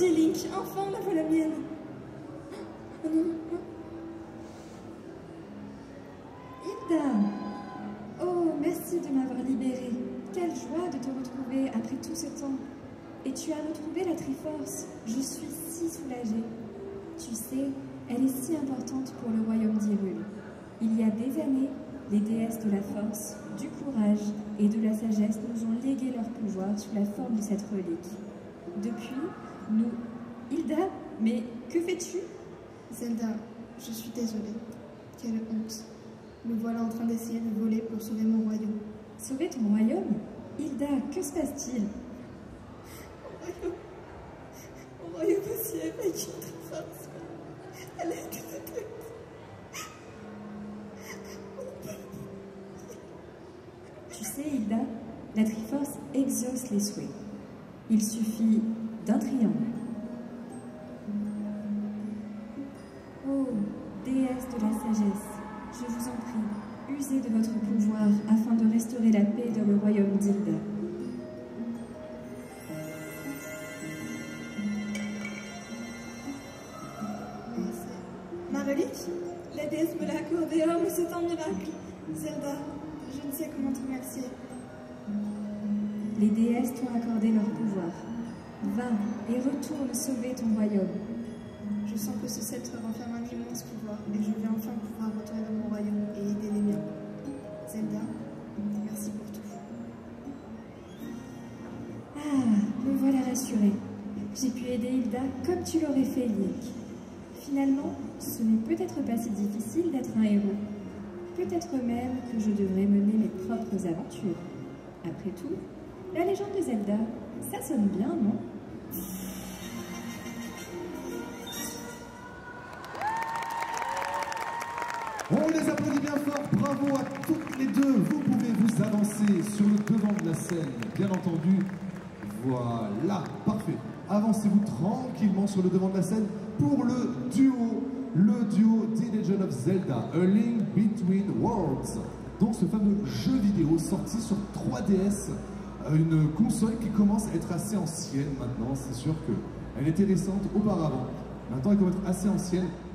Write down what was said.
Merci Link, enfin la voilà mienne. Oh non, non. Hilda! Oh, merci de m'avoir libérée. Quelle joie de te retrouver après tout ce temps. Et tu as retrouvé la Triforce. Je suis si soulagée. Tu sais, elle est si importante pour le royaume d'Hyrule. Il y a des années, les déesses de la force, du courage et de la sagesse nous ont légué leur pouvoir sous la forme de cette relique. Depuis, nous... Hilda, mais que fais-tu? Zelda, je suis désolée. Quelle honte. Me voilà en train d'essayer de voler pour sauver mon royaume. Sauver ton royaume? Hilda, que se passe-t-il? Mon royaume aussi est avec une Triforce. Elle est détruite. Tu sais, Hilda, la Triforce exauce les souhaits. Il suffit d'un triangle. Oh, déesse de la sagesse, je vous en prie, usez de votre pouvoir afin de restaurer la paix dans le royaume d'Hilda. Ma relique? La déesse me l'a accordée, oh mais c'est un miracle. Zelda, je ne sais comment te remercier. Les déesses t'ont accordé leur pouvoir. Va et retourne sauver ton royaume. Je sens que ce sceptre renferme un immense pouvoir et je vais enfin pouvoir retourner dans mon royaume et aider les miens. Zelda, merci pour tout. Ah, me voilà rassurée. J'ai pu aider Hilda comme tu l'aurais fait, Link. Finalement, ce n'est peut-être pas si difficile d'être un héros. Peut-être même que je devrais mener mes propres aventures. Après tout, la légende de Zelda, ça sonne bien, non? On les applaudit bien fort, bravo à toutes les deux. Vous pouvez vous avancer sur le devant de la scène, bien entendu. Voilà, parfait. Avancez-vous tranquillement sur le devant de la scène pour le duo The Legend of Zelda, A Link Between Worlds. Donc ce fameux jeu vidéo sorti sur 3DS, une console qui commence à être assez ancienne maintenant. C'est sûr qu'elle était récente auparavant. Maintenant elle commence à être assez ancienne.